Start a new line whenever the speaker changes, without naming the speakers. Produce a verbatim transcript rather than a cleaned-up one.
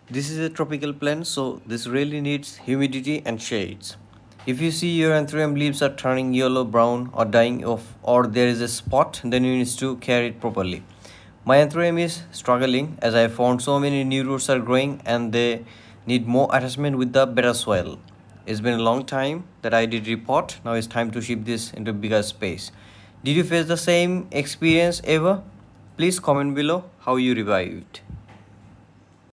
This is a tropical plant, so this really needs humidity and shades. If you see your anthurium leaves are turning yellow, brown, or dying off, or there is a spot, then you need to care it properly. My anthurium is struggling as I found so many new roots are growing and they need more attachment with the better soil. It's been a long time that I did repot. Now it's time to shift this into bigger space. Did you face the same experience ever? Please comment below how you revived.